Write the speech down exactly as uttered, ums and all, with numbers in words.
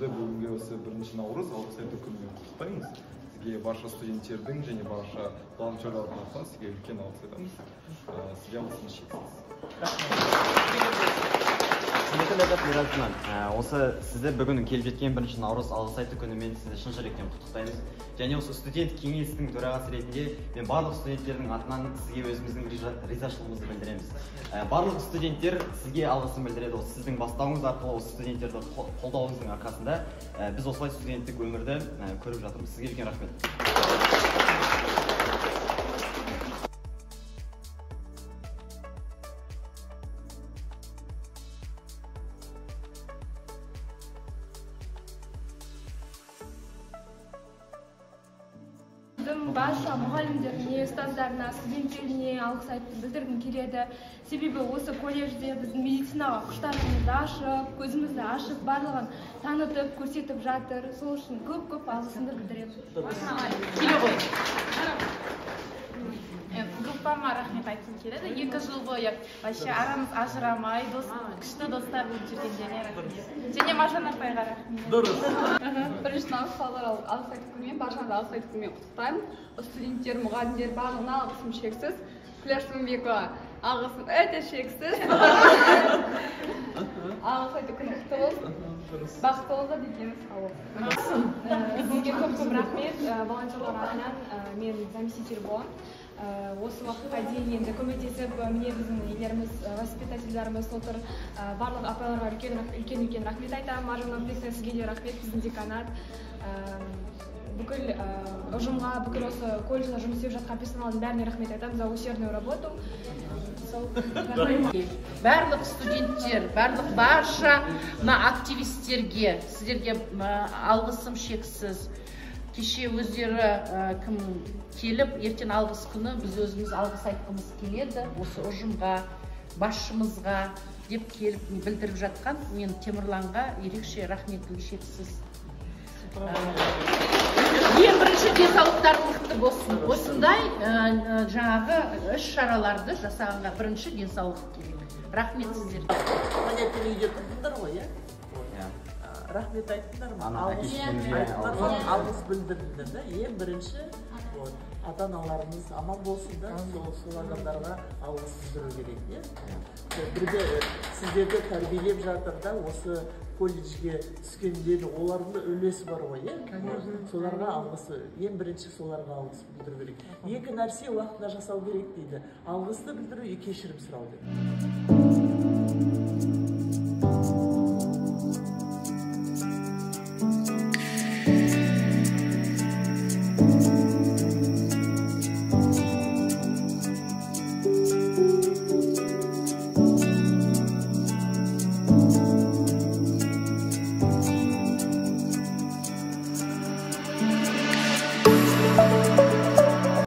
сізді бүгінгі осы бірінші наурыз алғыс айту күнімен құттықтаймыз. Сізге барша студенттердің және барша волонтерлардың атынан сізге үлкен алғыс айтамыз. Сізге алғысымыз шексіз. Осы сізді бүгін келіп жеткен бірінші наурыз алғыс айту күнімен сізді шын жүректен құттықтаймыз. Және осы студент кеңесінің төрағасы ретінде мен барлық студенттердің атынан сізге өзіміздің ризашылығымызды білдіреміз. Барлық студенттер сізге алғысын білдіреді. Осы сіздің бастауыңыз арқылы осы студенттерді қолдауыңыздың арқасында біз осылай студенттік өмірді көріп жатырмыз. Сізге үлкен рахмет. Барша мұғалімдеріне, ұстаздарына, студенттеріне алғыс айтып білдіргім келеді. Себебі осы колледжде біздің медицинаға құштарлығымызды ашып, көзімізді ашып, барлығын танытып, көрсетіп жатыр. Сол үшін көп-көп алғысымды білдіремін. Группама рахмет айтқым келеді. Екі жыл бойы вообще арамыз ажырамай, күшті достар болып жүргендеріне рахмет. Және Маржан апайға рахмет. Дұрыс. Бірінші наурыз халықаралық алғыс айту күнімен, баршаңызды алғыс айту күнімен құттықтаймын. Студенттер, мұғалімдер барлығына алғысым шексіз. Күләш Сөнбекова алғысым өте шексіз. Алғыс айту күні құтты болсын. Бақытты болса дегеніміз қабыл. Сізге көп-көп рахмет. Волонтерлар атынан мен заместитель боламын. Осы уақытқа дейін енді көмектесіп, міне біздің елеріміз, воспитательдарымыз отыр. Барлық апайларға үлкен-үлкен рахмет айтамын. Маржан апай, сізге де рахмет, біздің деканат. Бүкіл ұжымға, бүкіл осы колледжда жұмыс істеп жатқан персоналдың бәріне рахмет айтамын за усердную работу. Барлық студенттер, барлық барша активистерге, сіздерге алғысым шексіз. Кеше өздері кім келіп, ертең алғыс күні біз өзіміз алғыс айтқымыз келеді. Осы ұжымға, басшымызға деп келіп білдіріп жатқан мен Темірланға ерекше рахметім шексіз. Ең бірінші денсаулықтары мықты болсын. Осындай жаңағы іс шараларды жасағанға бірінші денсаулық керек. Рахмет сіздерге. Манекен үйде тұрдыңдар ғой, иә? Рахмет айттыңдар ма? Алғыс білдірдіңдер да. Ең бірінші ата-аналарымыз аман болсын да, сол адамдарға алғыс білдіру керек. Бірге сіздерді тәрбиелеп жатыр да, осы колледжге түскендегі олардың үлесі бар ғой, соларға алғысы, ең бірінші соларға алғыс білдіру керек. Екі нәрсе уақытында жасау керек дейді. Алғысты білдіру, кешірім сұрау керек.